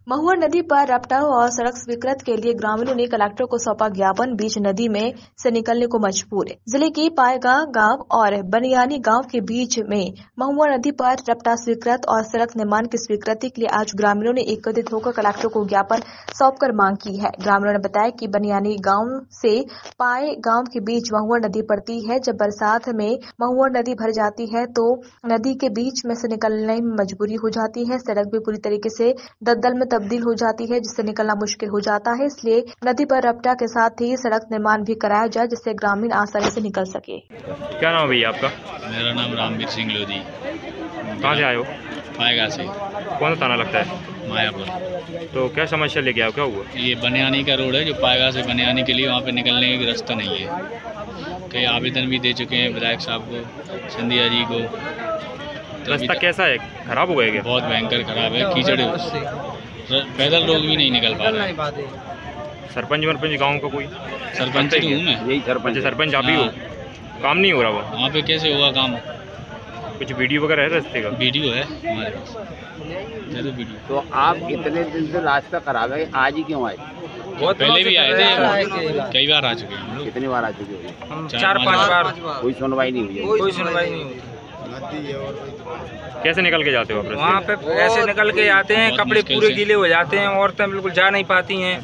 महुआ नदी पर रपटाव और सड़क स्वीकृत के लिए ग्रामीणों ने कलेक्टर को सौंपा ज्ञापन। बीच नदी में से निकलने को मजबूर है। जिले की पायगा गांव और बनियानी गांव के बीच में महुआ नदी पर रपटा स्वीकृत और सड़क निर्माण की स्वीकृति के लिए आज ग्रामीणों ने एकत्रित होकर कलेक्टर को ज्ञापन सौंपकर मांग की है। ग्रामीणों ने बताया कि बनियानी गांव से पाए गांव के बीच महुआ नदी पड़ती है। जब बरसात में महुआ नदी भर जाती है तो नदी के बीच में से निकलने में मजबूरी हो जाती है। सड़क भी पूरी तरीके से दलदल में तब्दील हो जाती है, जिससे निकलना मुश्किल हो जाता है। इसलिए नदी पर रपटा के साथ ही सड़क निर्माण भी कराया जाए, जिससे ग्रामीण आसानी से निकल सके। क्या नाम है भैया आपका? मेरा नाम रामवीर सिंह लोधी। कहाँ से आए हो? पाएगा से। कौन सा थाना लगता है? मायापुर। तो क्या समस्या लेके आओ, क्या हुआ? ये बनियानी का रोड है जो पाएगा से बनियानी के लिए, वहाँ पे निकलने का रास्ता नहीं है। कई आवेदन भी दे चुके हैं विधायक साहब को, सिंधिया जी को। रास्ता कैसा है? खराब हो गया क्या? बहुत भयंकर खराब है, कीचड़, पैदल लोग भी नहीं निकल पा रहे। सरपंच गाँव का कोई? सरपंच तो हूँ मैं। यही सरपंच आप ही हो? काम नहीं हो रहा वहाँ पे कैसे होगा काम? कुछ वीडियो वगैरह है रास्ते का? वीडियो है हमारे पास, तो वीडियो। तो आप इतने दिन से रास्ता खराब है, आज ही क्यों आए? बहुत पहले भी आए थे, कई बार आ चुके हैं हम लोग। कितनी बार आ चुके हो? हम 4-5 बार। कोई सुनवाई नहीं हुई? कोई सुनवाई नहीं होती। कैसे निकल के जाते हो आप? वहाँ पे ऐसे निकल के आते हैं, कपड़े पूरे गीले हो जाते हैं, औरतें बिल्कुल जा नहीं पाती हैं।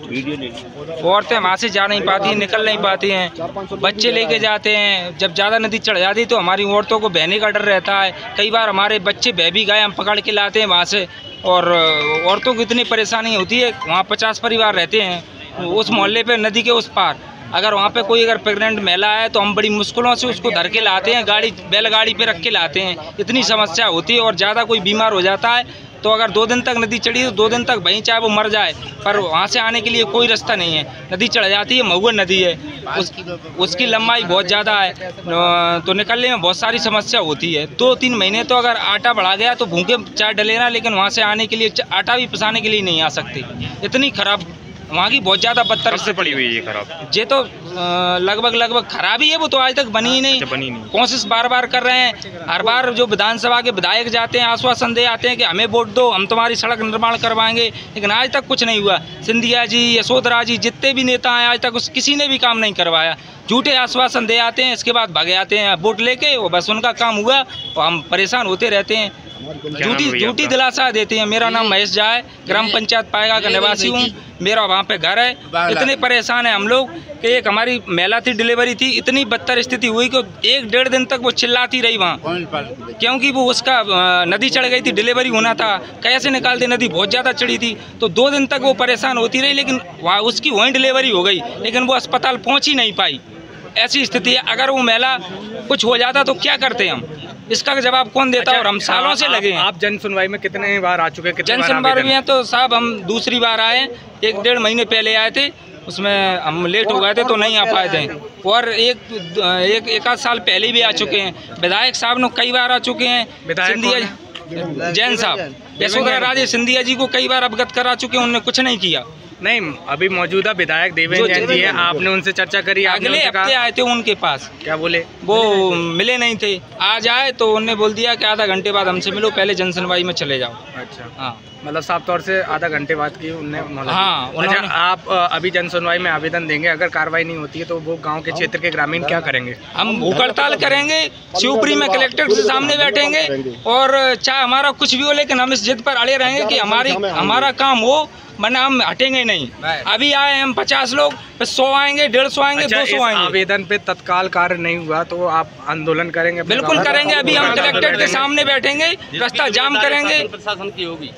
औरतें वहाँ से जा नहीं पाती हैं, निकल नहीं पाती हैं। बच्चे लेके जाते हैं, जब ज़्यादा नदी चढ़ जाती तो हमारी औरतों को बहने का डर रहता है। कई बार हमारे बच्चे बह भी गए, हम पकड़ के लाते हैं वहाँ से। और औरतों को इतनी परेशानी होती है। वहाँ 50 परिवार रहते हैं उस मोहल्ले पे, नदी के उस पार। अगर वहाँ पे कोई प्रेग्नेंट महिला है तो हम बड़ी मुश्किलों से उसको धर के लाते हैं, बैलगाड़ी पे रख के लाते हैं। इतनी समस्या होती है। और ज़्यादा कोई बीमार हो जाता है तो अगर 2 दिन तक नदी चढ़ी तो 2 दिन तक वहीं चाहे वो मर जाए, पर वहाँ से आने के लिए कोई रास्ता नहीं है। नदी चढ़ जाती है, महुआ नदी है, उसकी लंबाई बहुत ज़्यादा है, तो निकलने में बहुत सारी समस्या होती है। 2-3 महीने तो अगर आटा बढ़ा गया तो भूखे चाहे डलेना, लेकिन वहाँ से आने के लिए आटा भी पिसाने के लिए नहीं आ सकते। इतनी खराब वहाँ की बहुत ज़्यादा बदतर से पड़ी हुई है। खराब ये तो लगभग खराब ही है। वो तो आज तक बनी ही नहीं। कोशिश बार कर रहे हैं। हर बार जो विधानसभा के विधायक जाते हैं, आश्वासन दे आते हैं कि हमें वोट दो, हम तुम्हारी सड़क निर्माण करवाएंगे, लेकिन आज तक कुछ नहीं हुआ। सिंधिया जी, यशोधरा जी, जितने भी नेता हैं, आज तक किसी ने भी काम नहीं करवाया। झूठे आश्वासन दे आते हैं, इसके बाद भागे आते हैं वोट लेके। वो बस उनका काम हुआ और हम परेशान होते रहते हैं। झूठी दिलासा देते हैं। मेरा नाम महेश झा है, ग्राम पंचायत पाएगा का निवासी हूँ। मेरा वहाँ पे घर है। इतने परेशान है हम लोग कि एक हमारी महिला थी, डिलीवरी थी, इतनी बदतर स्थिति हुई कि 1-1.5 दिन तक वो चिल्लाती रही वहाँ, क्योंकि वो उसका नदी चढ़ गई थी, डिलीवरी होना था। कैसे निकालते, नदी बहुत ज़्यादा चढ़ी थी, तो 2 दिन तक वो परेशान होती रही। लेकिन वहाँ उसकी वहीं डिलीवरी हो गई, लेकिन वो अस्पताल पहुँच ही नहीं पाई। ऐसी स्थिति है। अगर वो महिला कुछ हो जाता तो क्या करते हम? इसका जवाब कौन देता? और हम सालों से लगे हैं। आप जन सुनवाई में कितने बार आ चुके हैं? जन सुनवाई में तो साहब हम दूसरी बार आए, 1-1.5 महीने पहले आए थे, उसमें हम लेट हो गए थे तो नहीं आ पाए थे। और एक आध साल पहले भी आ चुके हैं। विधायक साहब ने कई बार आ चुके हैं। सिंधिया जैन साहब, यशोधरा राजे सिंधिया जी को कई बार अवगत करा चुके हैं, उन्होंने कुछ नहीं किया। नहीं, अभी मौजूदा विधायक देवेंद्र जैन जी हैं, आपने उनसे चर्चा करी? अगले हफ्ते आए थे उनके पास। क्या बोले? वो मिले नहीं थे। आज आए तो उन्होंने बोल दिया कि आधा घंटे बाद हमसे मिलो, पहले जन सुनवाई में चले जाओ। अच्छा, हाँ, मतलब साफ तौर से आधा घंटे बाद की उन्होंने। हाँ, अच्छा, आप अभी जन सुनवाई में आवेदन देंगे, अगर कार्रवाई नहीं होती है तो वो गांव के क्षेत्र के ग्रामीण क्या करेंगे? हम भूख हड़ताल करेंगे, शिवपुरी में कलेक्टर के सामने बैठेंगे, और चाहे हमारा कुछ भी हो, लेकिन हम इस जिद पर अड़े रहेंगे कि हमारा काम हो, वरना हम हटेंगे नहीं। अभी आए हम 50 लोग, फिर 100 आएंगे, 150 आएंगे, 200 आएंगे। आवेदन पे तत्काल कार्य नहीं हुआ तो आप आंदोलन करेंगे? बिल्कुल करेंगे। अभी हम कलेक्टर के सामने बैठेंगे, रास्ता जाम करेंगे। प्रशासन की होगी।